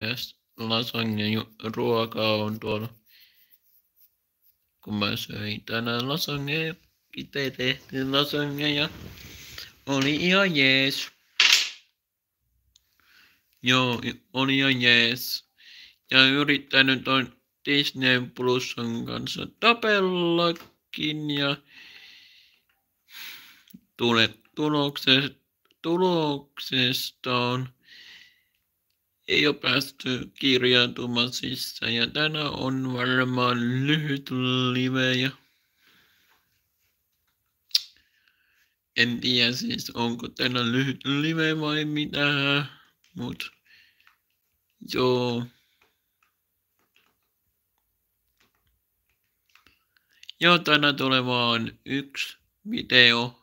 lasagne-ruokaa on tuolla. Kun mä söin tänään lasagne, itse tehtiin lasagne ja oli ihan jees. Joo, oli ihan jees. Ja yrittänyt on Disney Plusan kanssa tapellakin ja tuloksesta ei ole päästy kirjautumaan sisään ja tänään on varmaan lyhyt live ja en tiedä siis onko tänään lyhyt live vai mitä, mut joo. Joo, tänään tulee vaan yksi video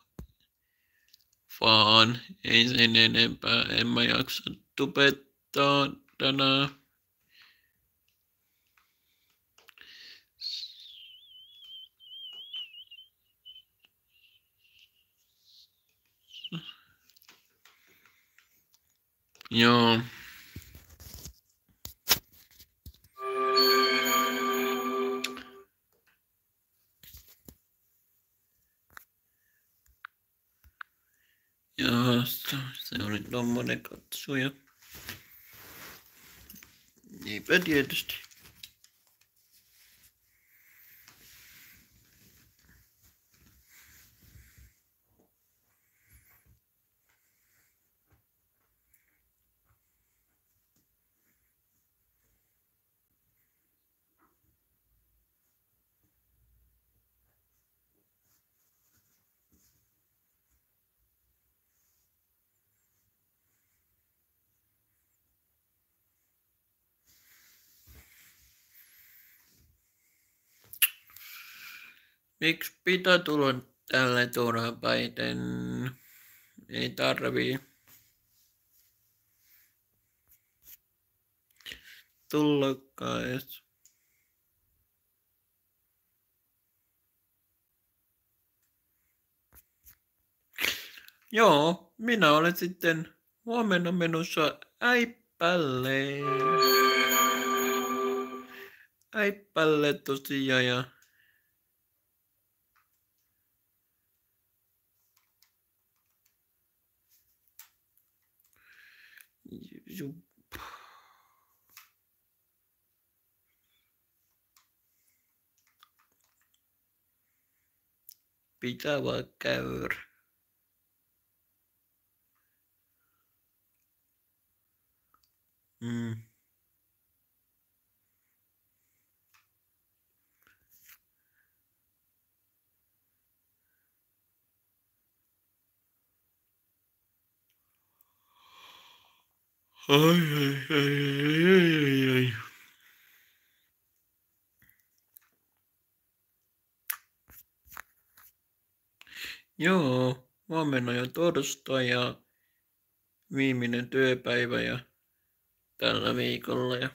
vaan, ei sen enempää, en mä jaksa tubettaa tänään. Joo. Ja se oli tommonen katsoja. Niinpä tietysti. Miksi pitää tulla tälle turhapäiten? Ei tarvii. Tullakaan edes. Joo, minä olen sitten huomenna menossa äippälle. Äippälle tosiaan ja pitää vaan käydä. Ai. Joo, huomenna jo torstai ja viimeinen työpäivä ja tällä viikolla ja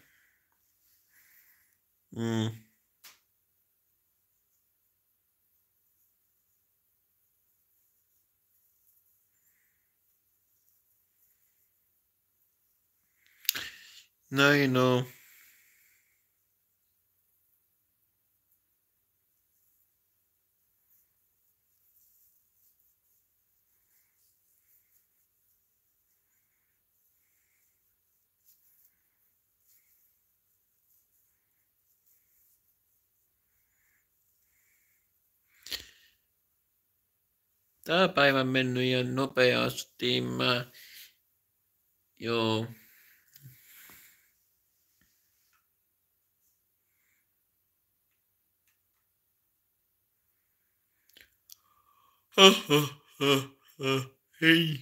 näin on. Tää päivä on mennyt ihan nopeasti. Joo. Hei.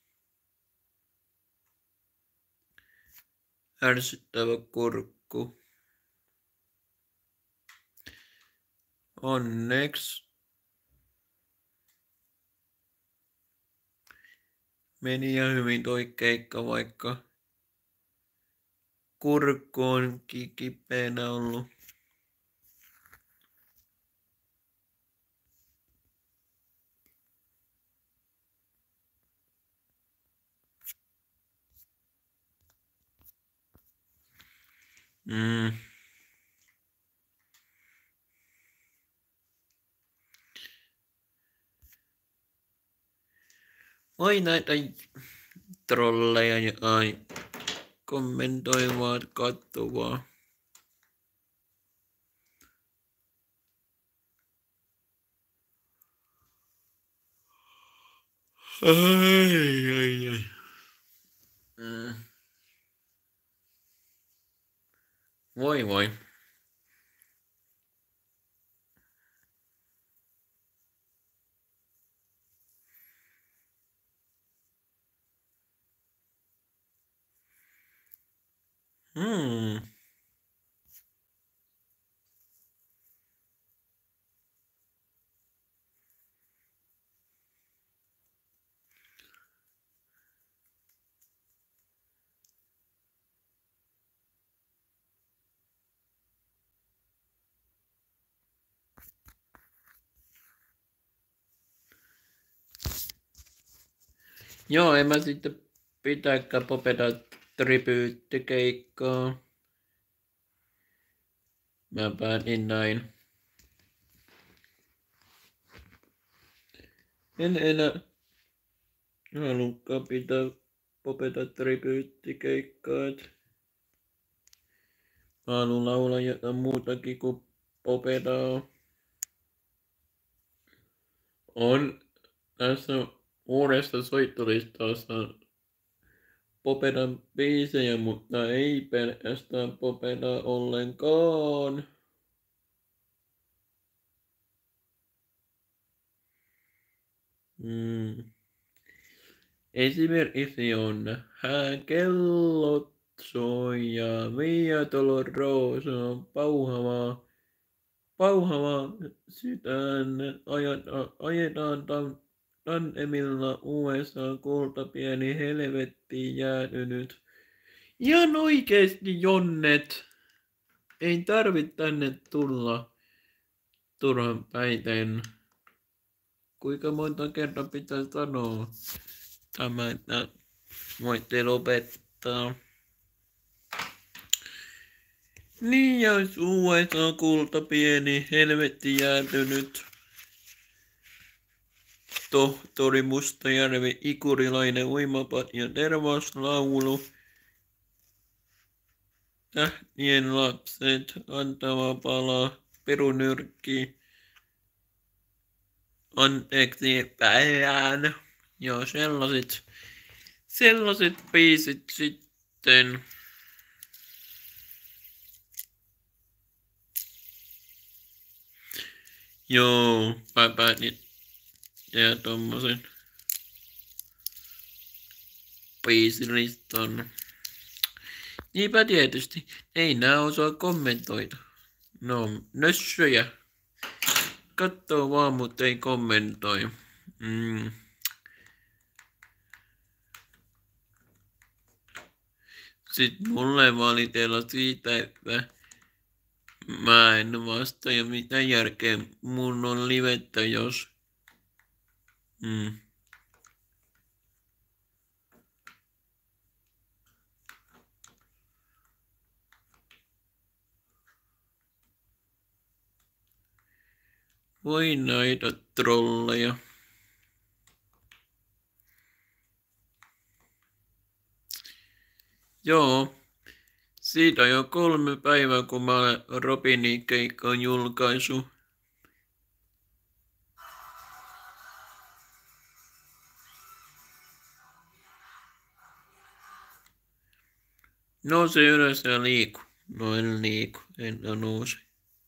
Ärsyttävä kurkku. Onneksi meni ihan hyvin toi keikka, vaikka kurkku on kipeänä ollut. Mm. Oi näitä trolleja ja ai kommentoimaan, katsovaa. Ai. Voi. Joo, en mä sitten pitääkään popeta tribyyttikeikkaa. Mä päätin näin. En enää halukkaan pitää popeta tribyyttikeikkaa. Mä haluun laulaa jotain muutakin kuin popetaa. On tässä uudessa soittolistassa popedan biisejä, mutta ei pelkästään popeda ollenkaan. Esimerkiksi on kellot soi ja Via Dolorosa on pauhava sydän, ajetaan tandemilla USA kulta pieni helvetti jäätynyt. Ihan oikeesti Jonnet, ei tarvitse tänne tulla turhan päiten. Kuinka monta kertaa pitää sanoa tämä, että voitte lopettaa. Niin jos USA kulta pieni helvetti jäätynyt. Tohtori Mustajärvi, ikurilainen uimapat ja tervauslaulu. Tähtien lapset, antava pala, perunyrkki. Anteeksi päivään. Joo, sellaiset biisit sitten. Joo, mä päätin tehdä tommosen biisilistan. Niinpä tietysti, ei nää osaa kommentoida. No, nössöjä. Kattoo vaan, mut ei kommentoi. Sitten mulle valitella siitä, että mä en vastaa ja mitä järkeä mun on livettä, jos... Voi näitä trolleja. Joo. Siitä on jo 3 päivää, kun mä olen Robinin keikan julkaisu. Nouse ylös ja liiku. No en liiku, en nouse.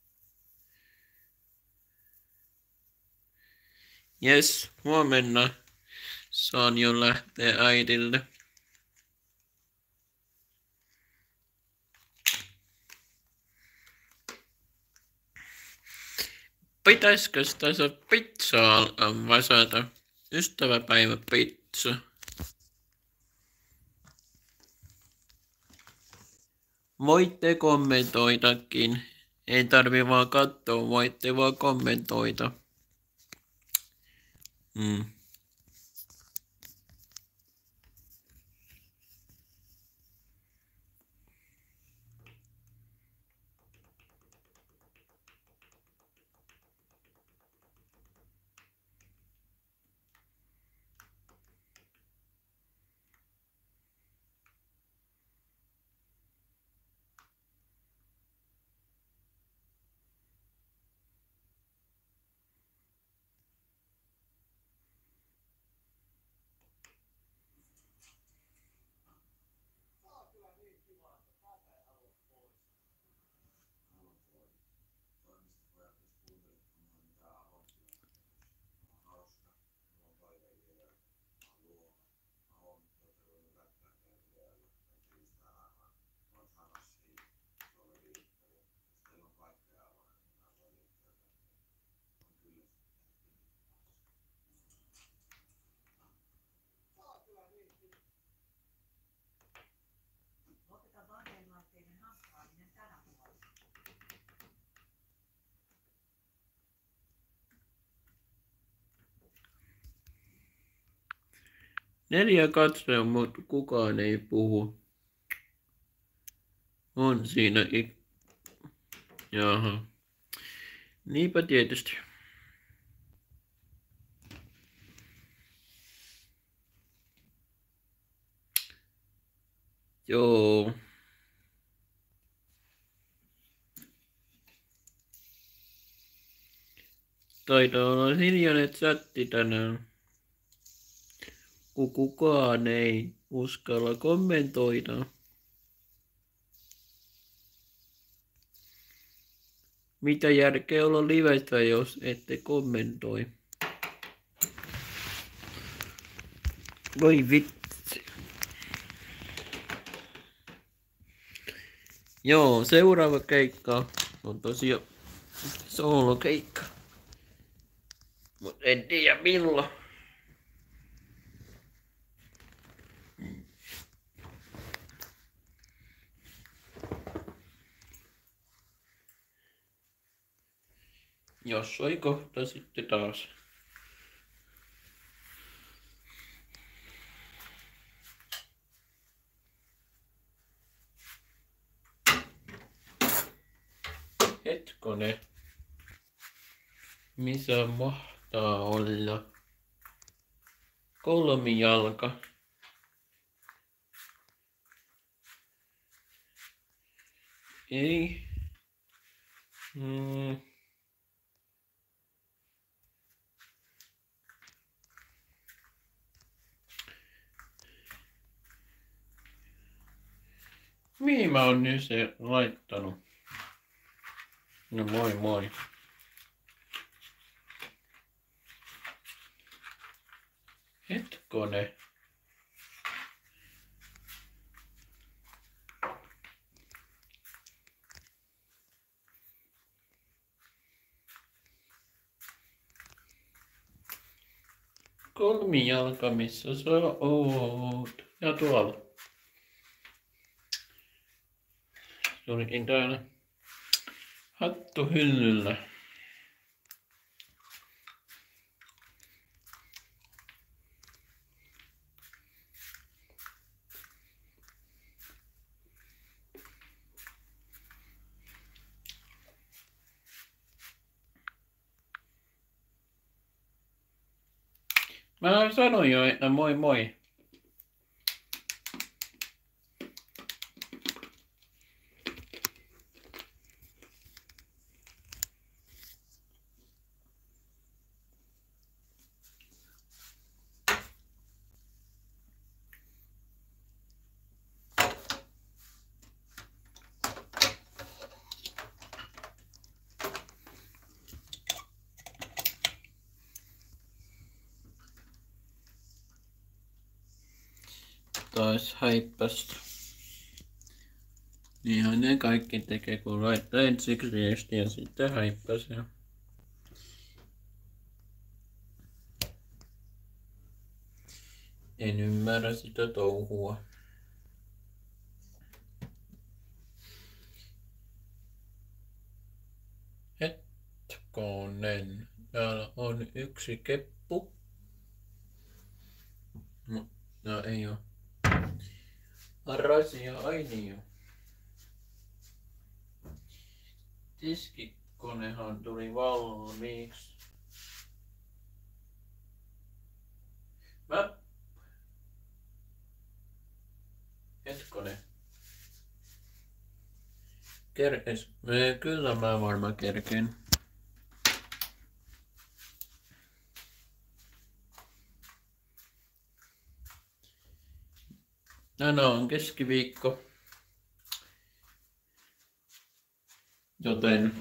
Jes, huomenna saan jo lähteä äidille. Pitäisikö tässä pizzaa alkaa vasata? Ystäväpäivä pizza. Voitte kommentoidakin. Ei tarvi vaan katsoa, voitte vaan kommentoida. 4 katsoja, mutta kukaan ei puhu. On siinä Jaha. Niinpä tietysti. Joo. Taitaa olla hiljainen chatti tänään, kun kukaan ei uskalla kommentoida. Mitä järkeä olla livestä, jos ette kommentoi? Voi vitsi. Joo, seuraava keikka on tosiaan soolokeikka. Mut en tiedä milloin. Jos soi kohta sitten taas. Hetkonen. Missä mahtaa olla? Kolmijalka. Ei. Mihin mä oon nyt se laittanut? No moi moi. Hetkonen. Kolmijalka, missä sä oot? Ja tuolla. Se olikin täällä hattuhyllyllä. Mä sanoin jo, että moi moi. Taas häippästä. Niinhän ne kaikki tekee, kun laittaa ensiksi viestiä ja sitten häippäsee. En ymmärrä sitä touhua. Hetkonen. Täällä on yksi keppu. No ei oo. Rasia, ai niin jo. Tiskikonehan tuli valmiiksi. Hetkonen. Kerkes? Kyllä mä varmaan kerkeen. No on keskiviikko. Joten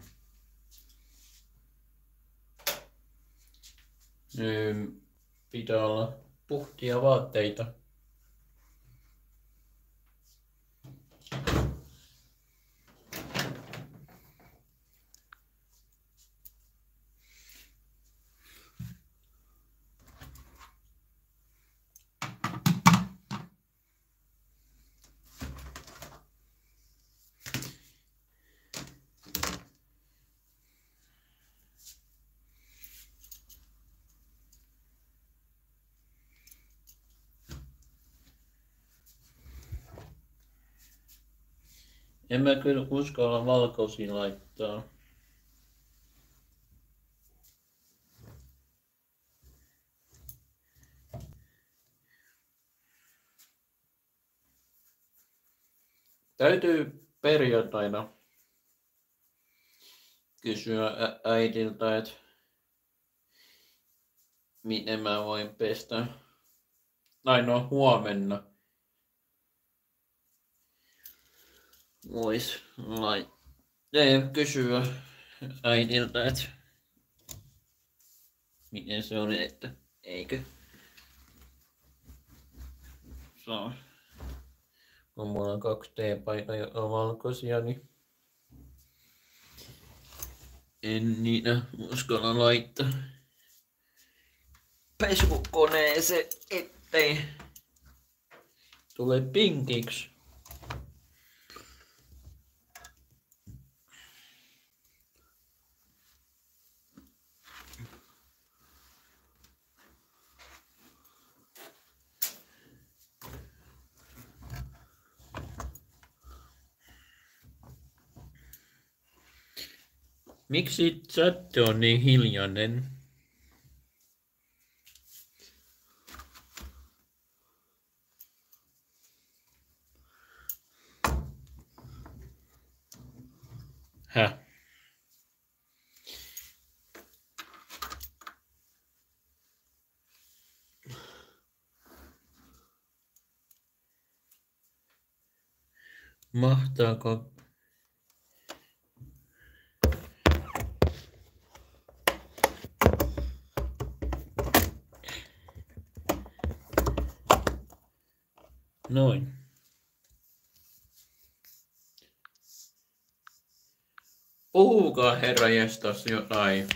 pitää olla puhtia vaatteita. En mä kyllä uskalla valkoisia laittaa. Täytyy perjantaina kysyä äidiltä, että miten mä voin pestä. Tai no huomenna vois kysyä äidiltä, että miten se oli, että eikö saa. Kun mulla on 2 teepaitaa ja valkoisia, niin en niitä uskalla laittaa pesukoneeseen, ettei tule pinkiksi. Miksi chatti on niin hiljainen? Häh? Mahtaako? Noin. Puhukaa herranjestas jotain.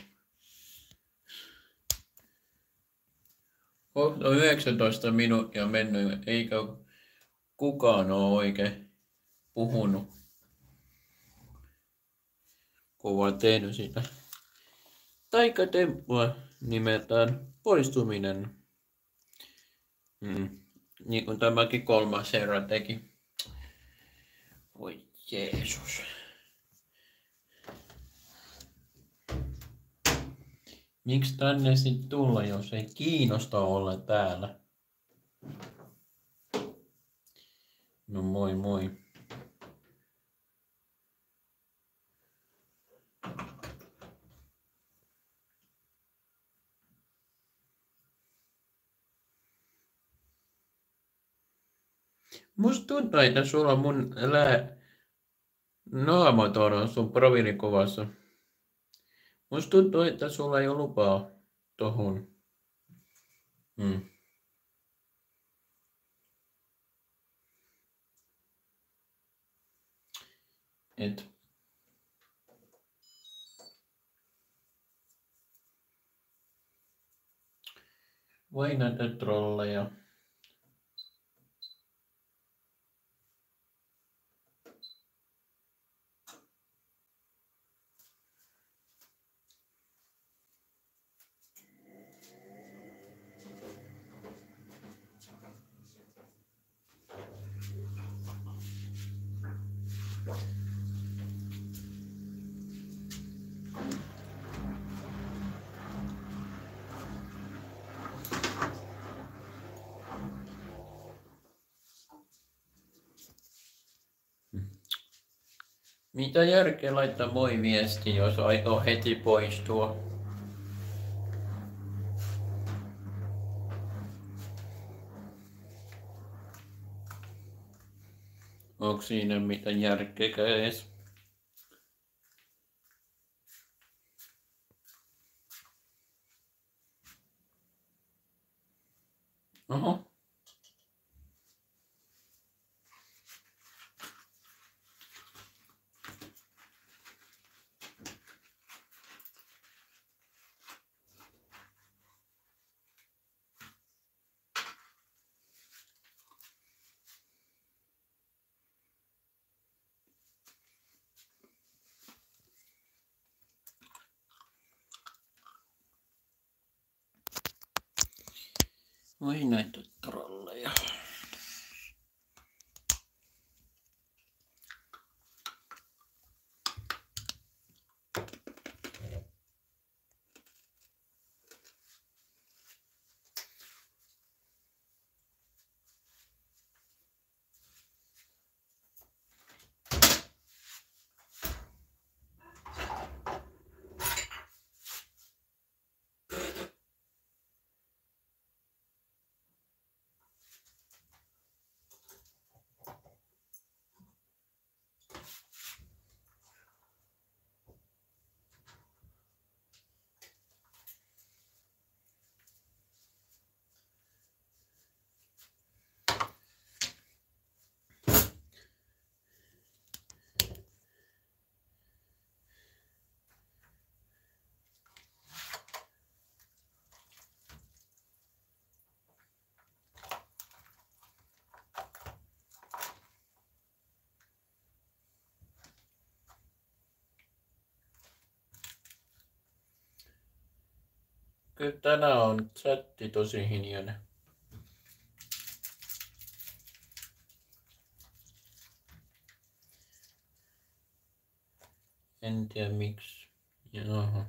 Kohta on 19 minuuttia mennyt, eikä kukaan ole oikein puhunut, kun olen tehnyt sitä taikatemppua nimeltään poistuminen. Niin kuin tämäkin 3. herra teki. Voi Jeesus. Miksi tänne sit tulla, jos ei kiinnosta olla täällä? No moi moi. Musta tuntuu, että sulla mun naamaton on sun profiilikuvassa. Musta tuntuu, että sulla ei ole lupaa tohon. Et. Voi näitä trolleja. Mitä järkeä laittaa moi viesti, jos aikoo heti poistua? Onko siinä mitään järkeä edes? Oho. Voi näitä trolleja. Kyllä tänään on chatti tosi hiljainen. En tiedä miksi. Jaha.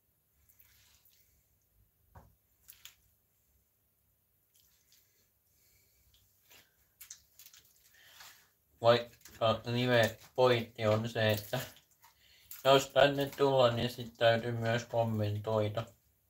Vaikka live-pointti on se, että jos tänne tullaan, niin sitten täytyy myös kommentoida.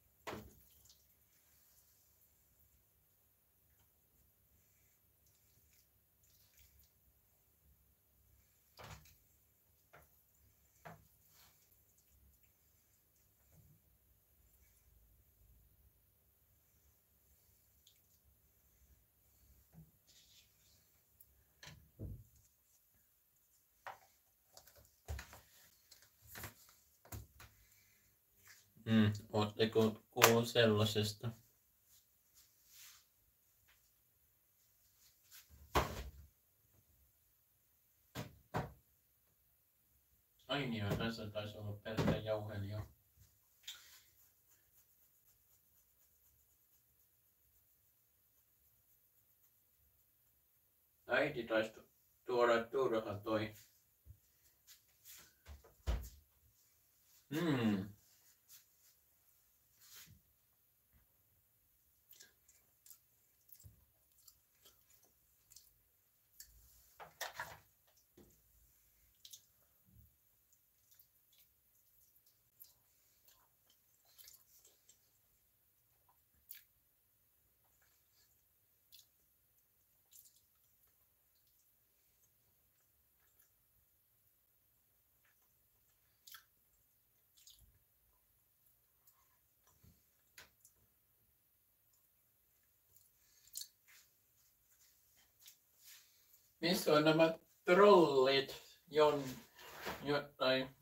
Ootteko kuullut sellaisesta? Ai niin, tässä taisi olla pelkkä jauhelio. Äiti taisi tuoda turhan toi. Missä on nämä trollit? Jotain.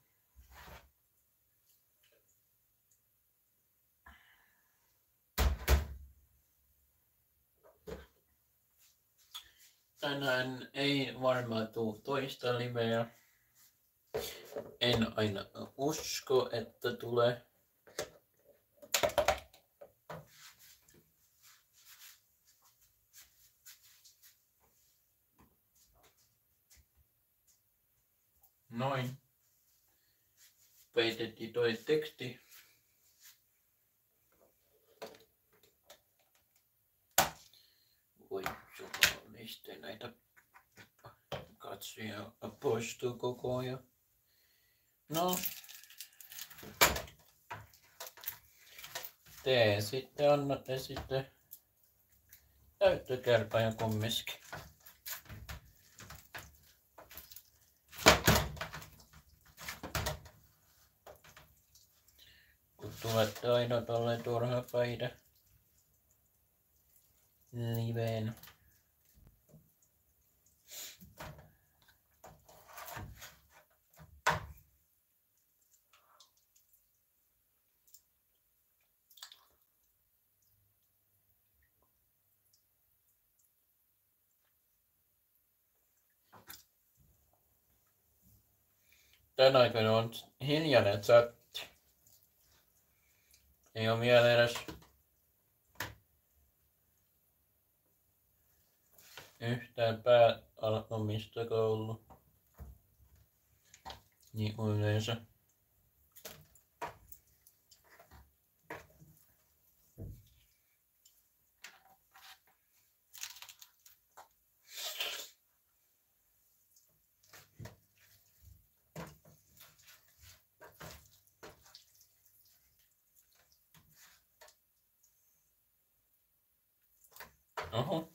Tänään ei varmaan tuu toista liveä. En aina usko, että tulee. Noin. Peitettiin toi teksti. Voi jumaliste, näitä katsoja poistuu koko ajan. No. Te sitten annatte sitten täyttökärpäjän kumminkin. Kun tulette aina tolleen turha päivä liveen. Tän aikana on hiljainen chatti. Ei oo vielä edes yhtään pääalkamista ollut. Niin yleensä. Oho.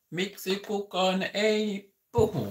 Miksi kukaan ei puhu?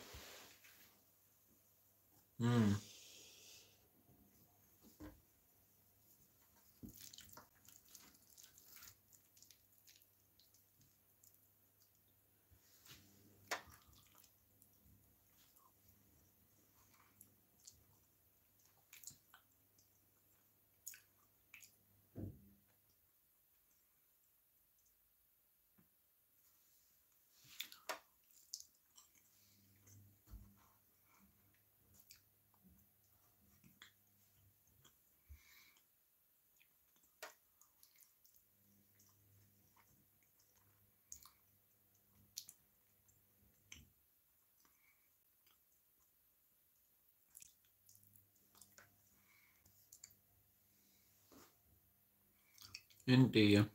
En tiedä.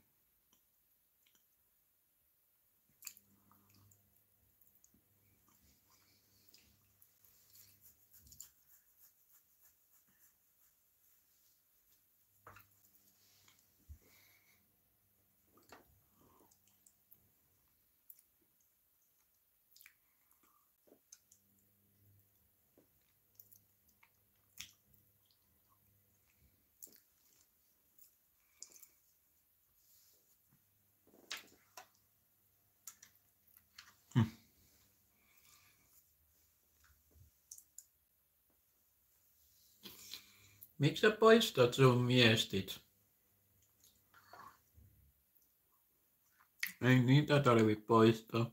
Miksi sä poistat sun viestit? Ei niitä tarvi poistaa.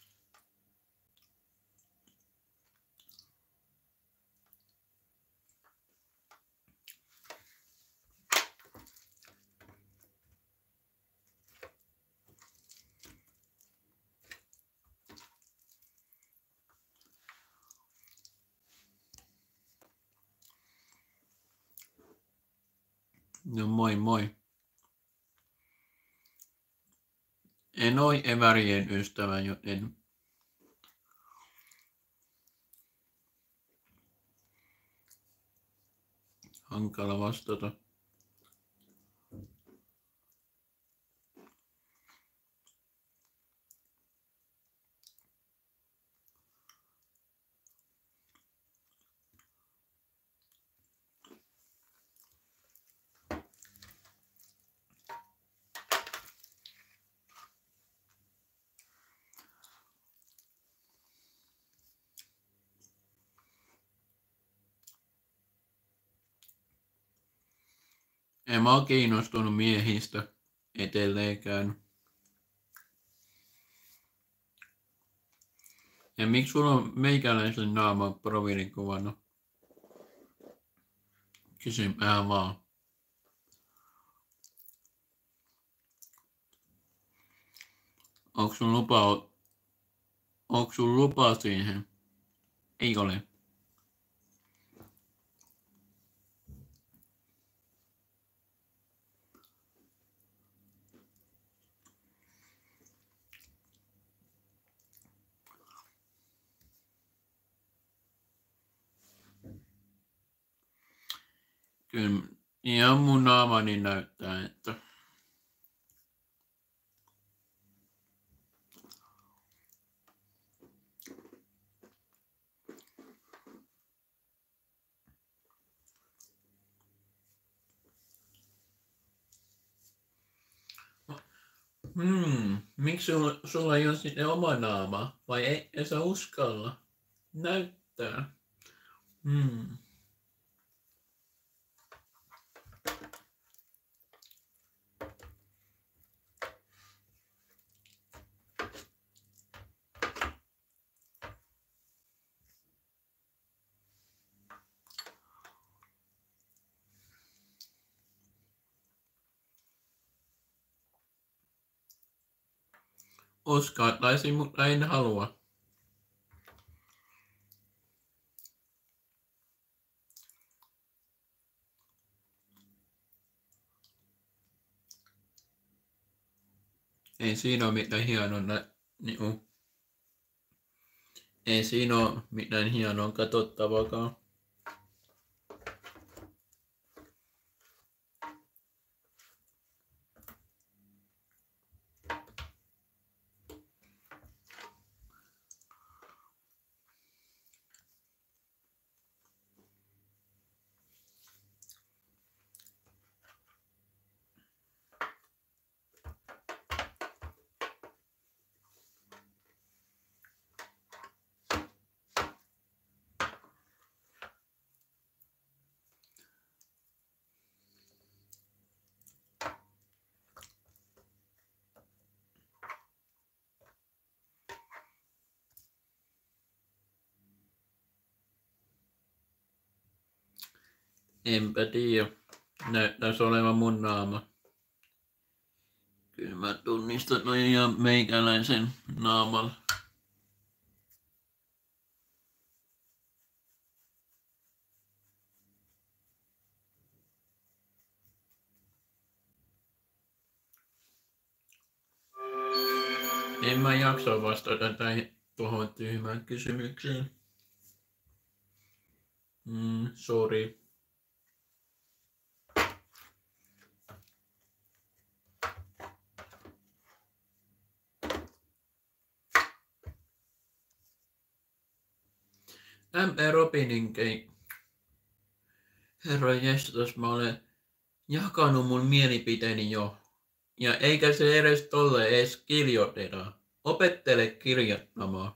No moi moi. En oo evärien ystävä, joten hankala vastata. En mä oo kiinnostunut miehistä edelleenkään. Ja miksi sulla on meikäläisen naama profiilikuvana? Kysymään vaan. Onks sun lupa siihen? Ei ole. Kyllä ihan mun naamani näyttää, että miksi sulla ei ole sitten oma naama? Vai ei sä uskalla näyttää? Uskaltaisin, mutta en halua. Ei siinä ole mitään hienoa, ei siinä ole mitään hienoa katsottavaakaan. Enpä tiedä. Näyttäisi olevan mun naama. Kyllä mä tunnistan noin ihan meikäläisen naamalla. En mä jaksa vastata tuohon tyhmään kysymykseen. Sorry. MP Robinin Herra jestas, mä olen jakanut mun mielipiteeni jo. Ja eikä se edes tolle edes kirjoiteta. Opettele kirjoittamaan.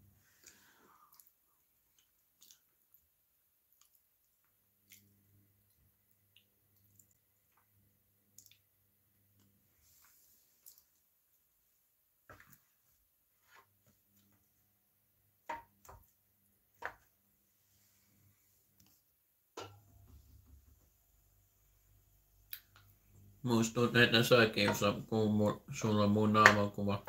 Musta tuntuu, että säkin osaa, kun sulla on mun naamakuva.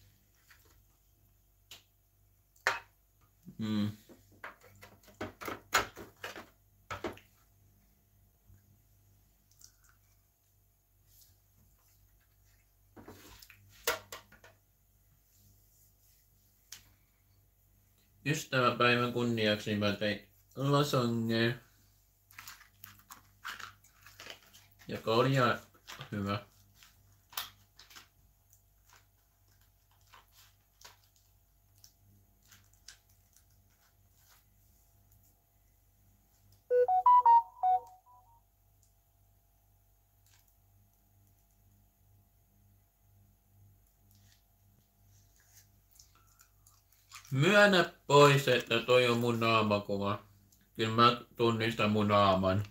Ystäväpäivän kunniaksi mä tein lasagne, joka oli ihan hyvä. Myönnä pois, että toi on mun naamakuva. Kyllä mä tunnistan mun naaman.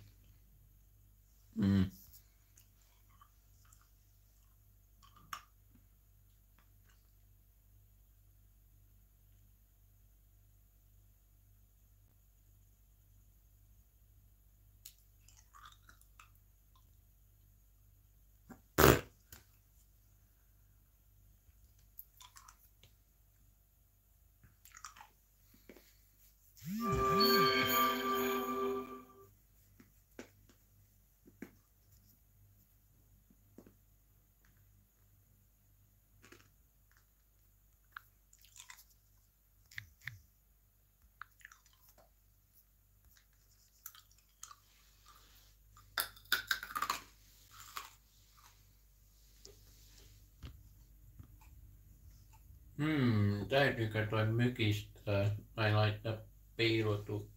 Täytyykö toi mykistää tai laittaa piilotuksi?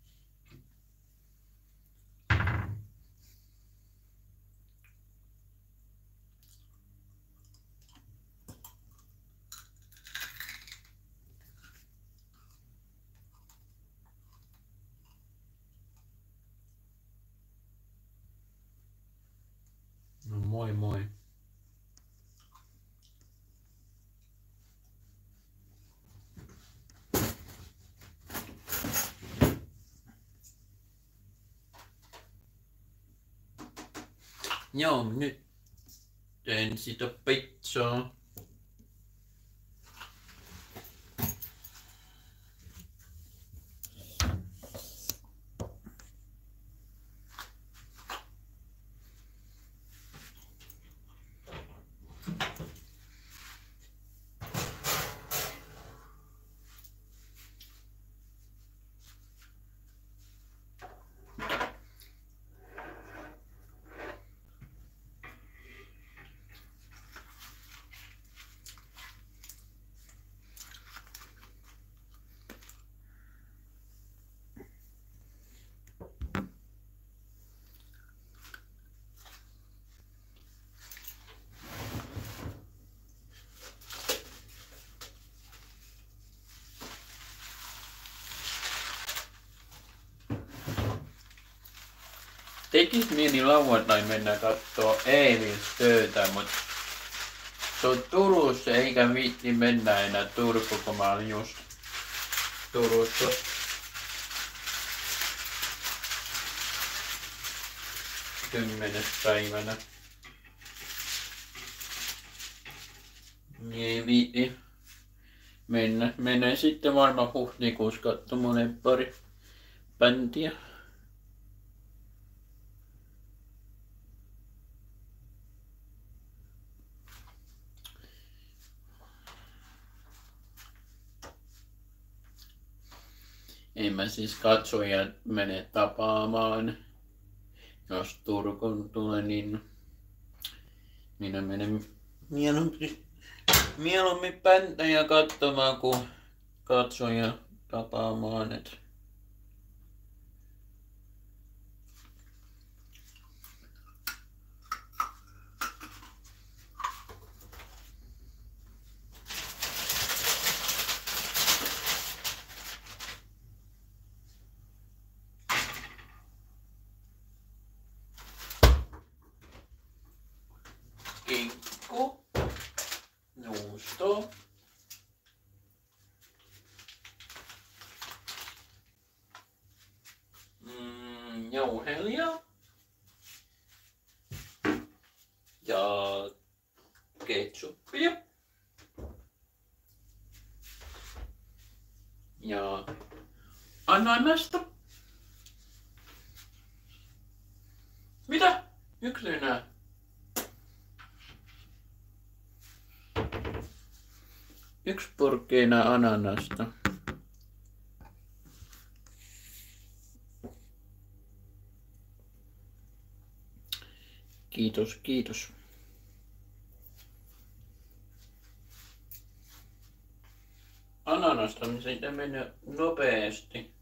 No moi moi. Joo, nyt teen sitä pizzaa. Tekis mieli lauantai mennä kattoo Eemilstöötä, mut se on Turussa eikä viitti mennä enää Turku, kun mä olin just Turussa. 10. päivänä. Ei viitti mennä. Menen sitten varmaan huhtikuussa katsomaan pari bändiä. En mä siis katsoja mene tapaamaan. Jos Turkuun tulee, niin minä menen mieluummin bändejä katsomaan kuin katsoja tapaamaan. Kinkku, juusto, jauhelia ja ketsuppia ja ananasta. Mitä? Yksi enää. Yksi purkkiina ananasta. Kiitos, kiitos. Ananasta niin siitä menee nopeasti.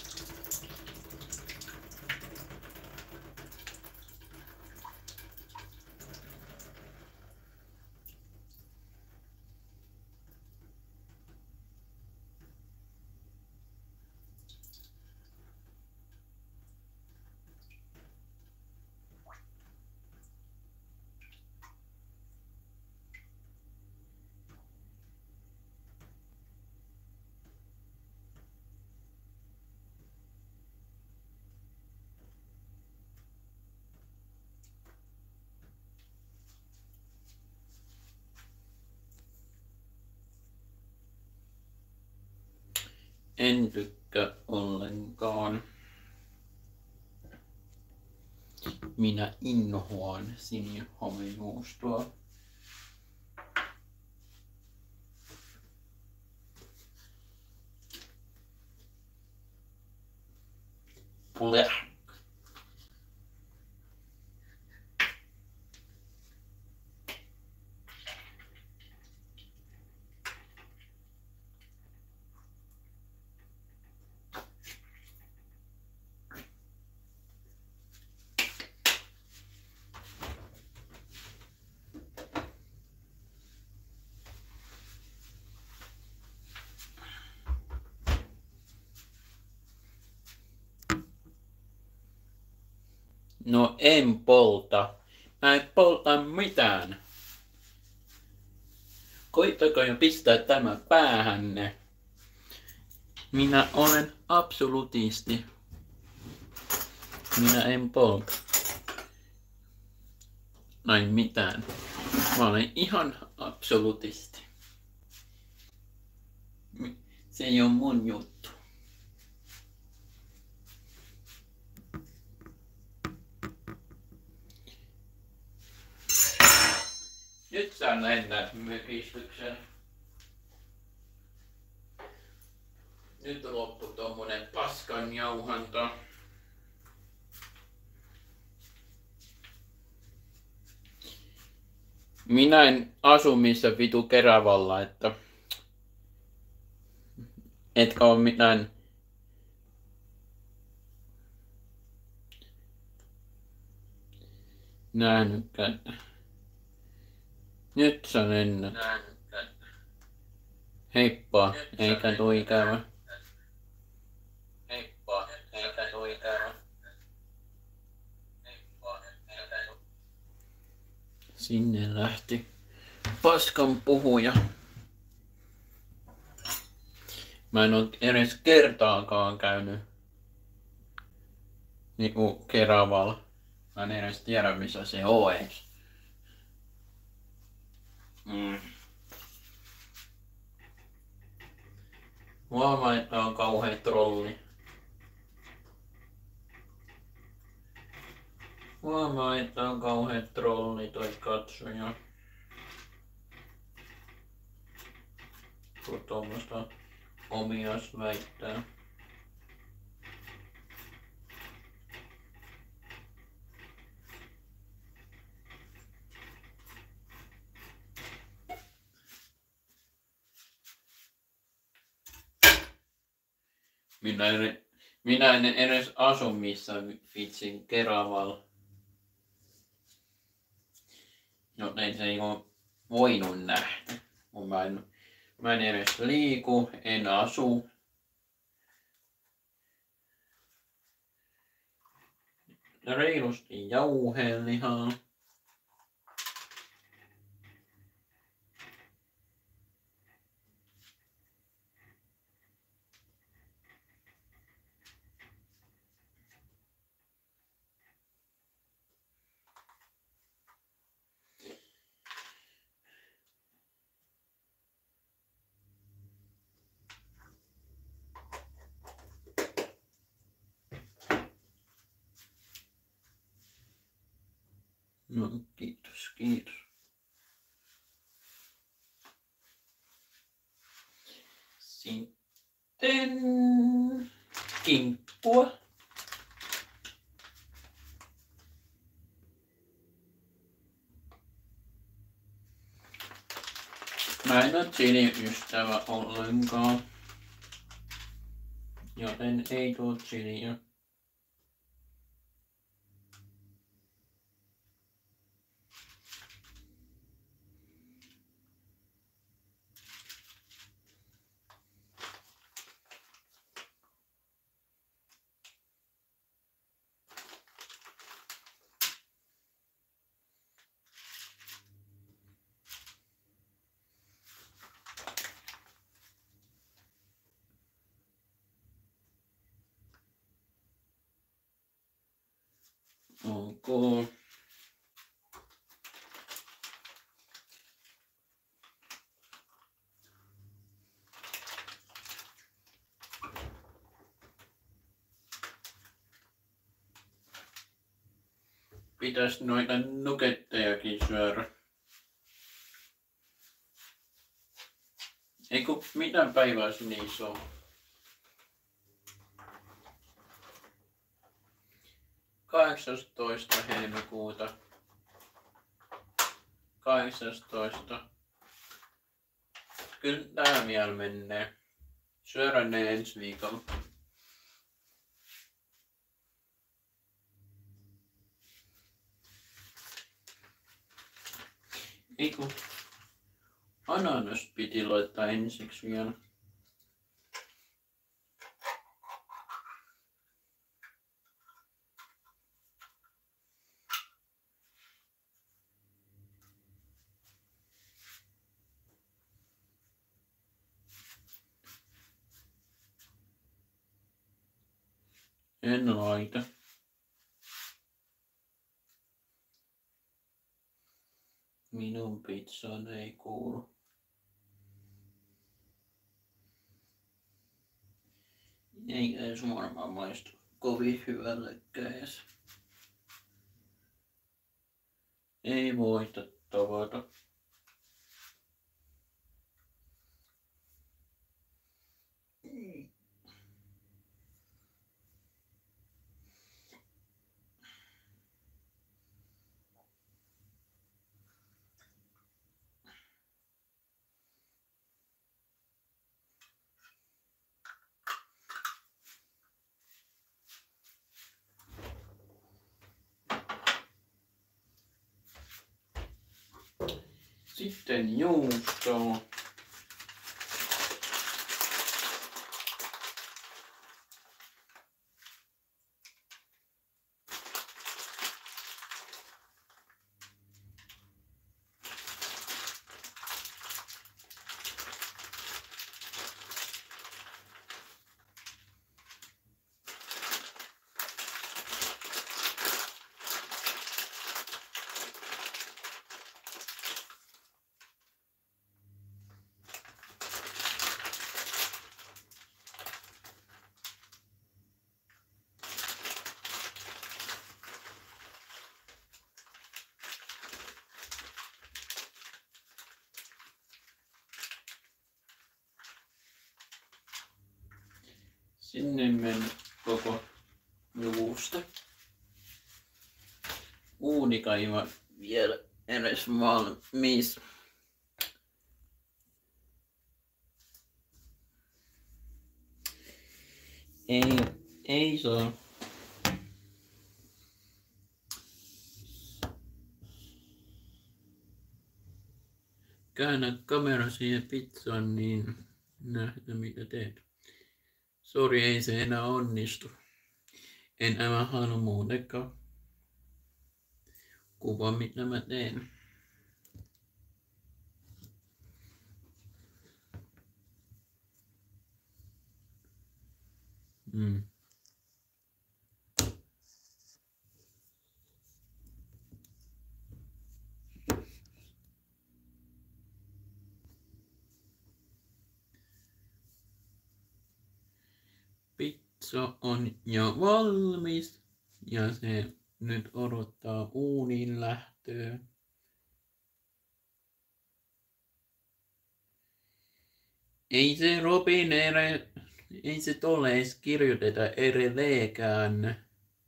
En tykkää ollenkaan. Minä inhoan sinihomejuustoa. Bleh. No en polta. Mä en polta mitään. Koittako jo pistää tämä päähänne? Minä olen absolutisti. Minä en polta. Näin mitään. Mä olen ihan absolutisti. Se ei oo mun juttu. Nyt sä lennät mykistyksen. Nyt loppu tommonen paskan jauhanta. Minä en asu missä vitu Keravalla, että etkä oo mitään nähnytkään. Nyt sä lennät. Heippa, eikä tuu ikävä. Heippa, eikä tuu ikävä. Sinne lähti paskan puhuja. Mä en oo edes kertaakaan käynyt niinku Keravalla. Mä en edes tiedä missä se on edes. Huomaa, että on kauhea trolli. Huomaa, että on kauhea trolli toi katsoja. Kun tuommoista omias väittää. Minä en edes asu missä vitsin Keravalla. Joten se ei ole voinut nähdä. Mä en edes liiku, en asu. Reilusti jauhelihaa. No, kiitos, kiitos. Sitten kimppua. Mä en ole chili-ystävä ollenkaan, joten ei tuu chiliä. Ok. Pitäis noita nuggettejakin syödä. Eiku, mitä päivää se niissä on? 18. helmikuuta. 18. Kyllä tää vielä menee. Syödään ne ensi viikolla. Eiku, ananas piti laittaa ensiksi vielä. En laita. Minun pizzaan ei kuulu. Eikä edes varmaan maistu kovin hyvällekään edes. Ei voita tavata. Sitten juustoa. Sinne meni koko juusta. Uunikaiva vielä edes valmis. Ei saa. Käännä kamera siihen pizzaan, niin nähdään mitä teet. Sori, ei se enää onnistu. En mä halua muutenkaan kuvaa mitä mä teen. Pizza on jo valmis ja se nyt odottaa uunin lähtöä. Ei se Robin ei se tolle edes kirjoiteta edelleenkään.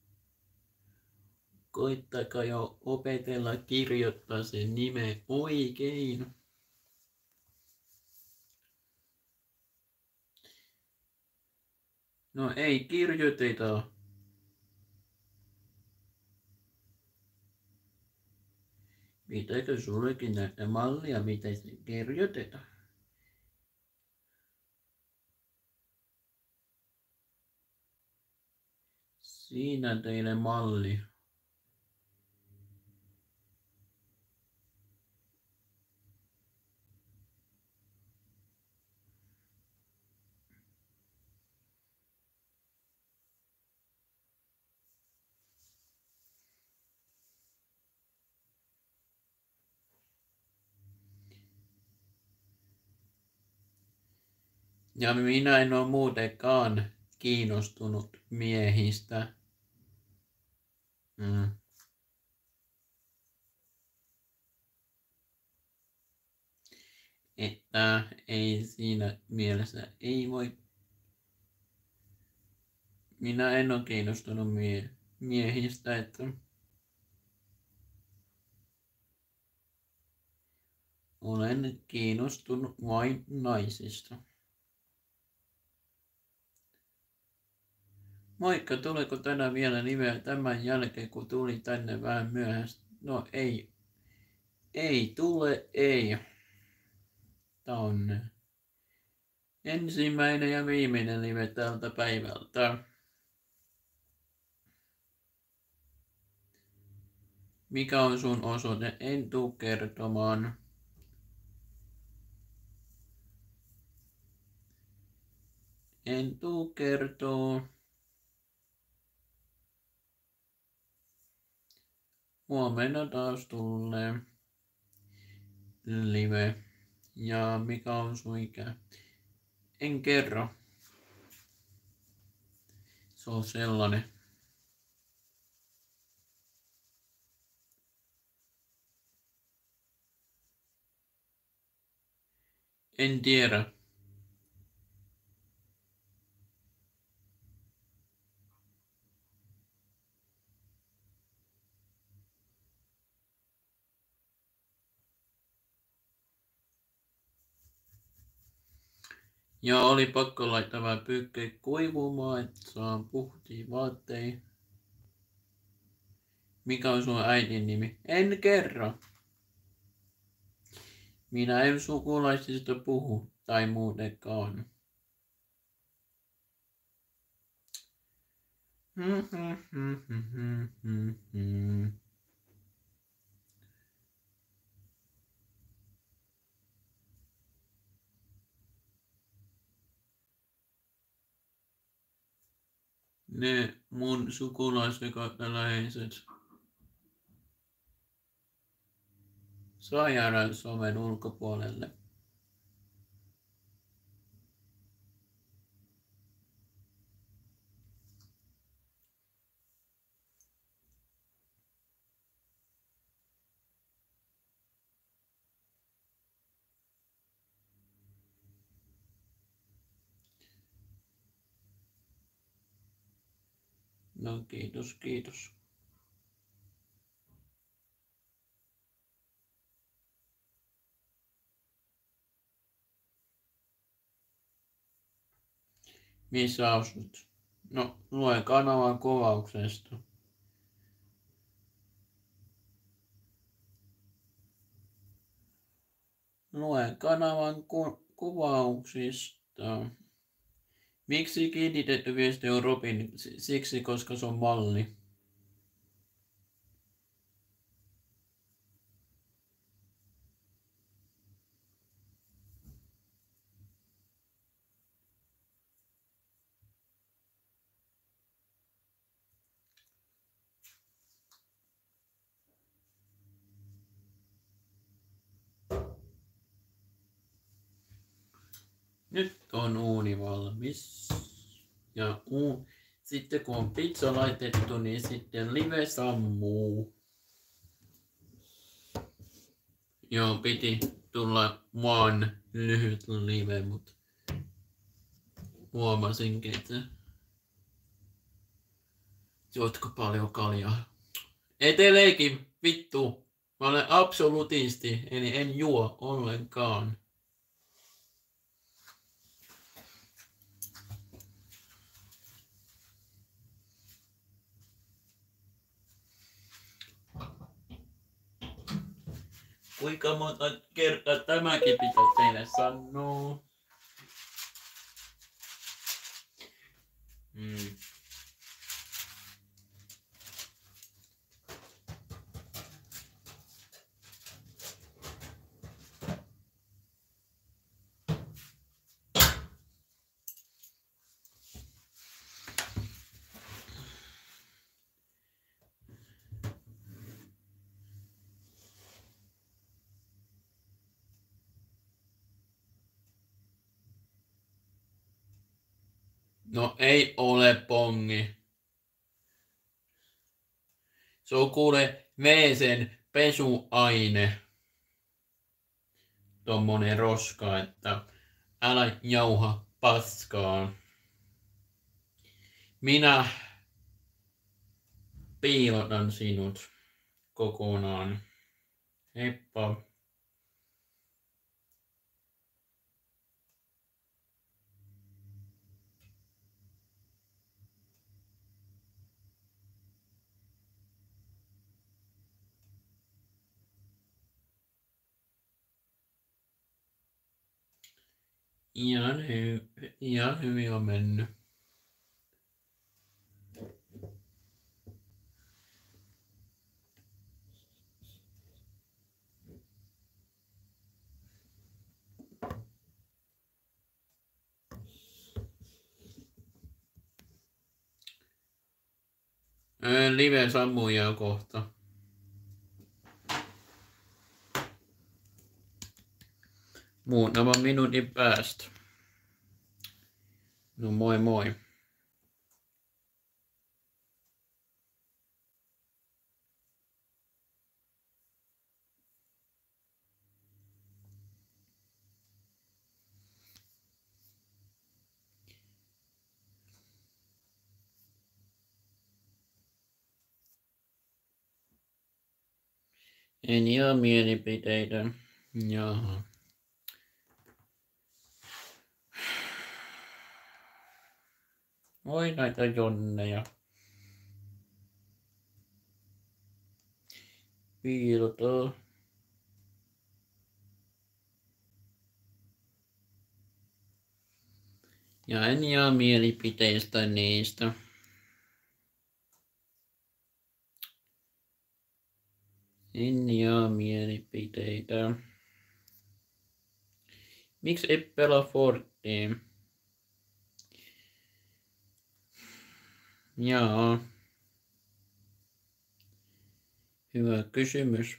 Koittakaa jo opetella kirjoittaa sen nimen oikein. No ei kirjoiteta. Pitääkö sullekin näitä mallia, miten se kirjoitetaan? Siinä teille malli. Ja minä en ole muutenkaan kiinnostunut miehistä. Että ei siinä mielessä ei voi. Minä en ole kiinnostunut miehistä, että olen kiinnostunut vain naisista. Moikka, tuleeko tänään vielä nimeä tämän jälkeen, kun tuli tänne vähän myöhäistä? No ei tule, ei. Tää on ensimmäinen ja viimeinen live tältä päivältä. Mikä on sun osoite? En tuu kertomaan. En tuu kertoo. Huomenna taas tulee live. Ja mikä on sun ikä? En kerro. Se on sellainen. En tiedä. Ja oli pakko laittaa vähän pyykkeet kuivumaan, että saa puhtia vaatteita. Mikä on sun äidin nimi? En kerro. Minä en sukulaisista puhu tai muutenkaan. Ne mun sukulaiset kautta läheiset saa jäädä somen ulkopuolelle. No kiitos, kiitos. Missä asut? No, lue kanavan kuvauksesta. Lue kanavan kuvauksista. Miksi kiinnitetty viesti on Robin? Siksi, koska se on malli. Nyt on uuni valmis. Ja sitten kun on pizza laitettu, niin sitten live sammuu. Joo, piti tulla vaan lyhyt live, mutta huomasinkin, että juotko paljon kaljaa. Eteleekin, vittu. Mä olen absolutisti, eli en juo ollenkaan. Kuinka monta kertaa tämäkin pitää teille sanoa? No ei ole pongi. Se on kuule WC:n pesuaine. Tommonen roska, että älä jauha paskaa. Minä piilotan sinut kokonaan. Heippa. Ihan hyvin on mennyt. Live sammuu kohta. Muutaman minuutin päästä. No moi moi. En jaa mielipiteitä. Jaha. Oi näitä jonneja. Piilotaa. Ja en jaa mielipiteistä niistä. En jaa mielipiteitä. Miksi et pelaa Fortnite? Jaa. Hyvä kysymys.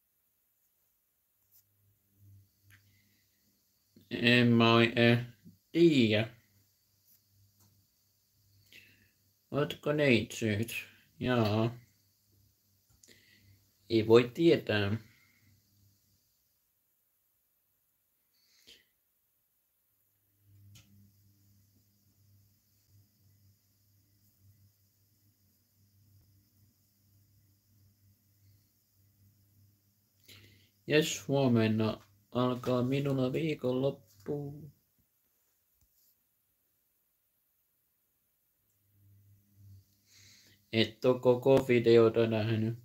En mä tiedä. Ootko neitsyt? Jaa. Ei voi tietää. Jes, huomenna alkaa minulla viikonloppu. Et oo koko videota nähnyt.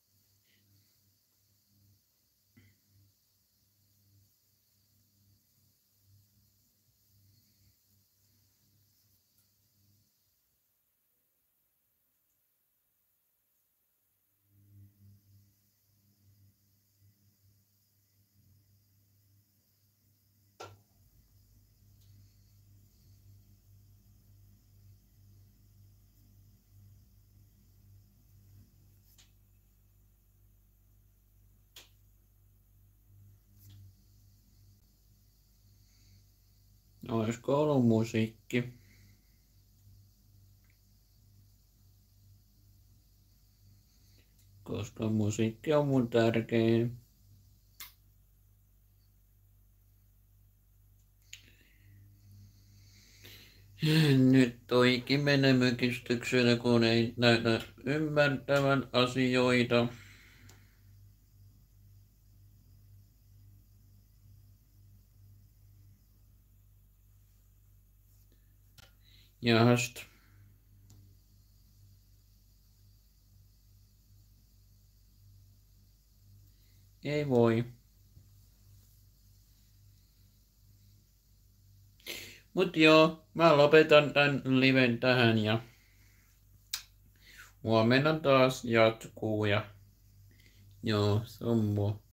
Oisko ollut musiikki? Koska musiikki on mun tärkein. Nyt toikin menee mykistyksellä, kun ei näytä ymmärtävän asioita. Jahast. Ei voi. Mut joo, mä lopetan tän liven tähän ja huomenna taas jatkuu ja joo, se on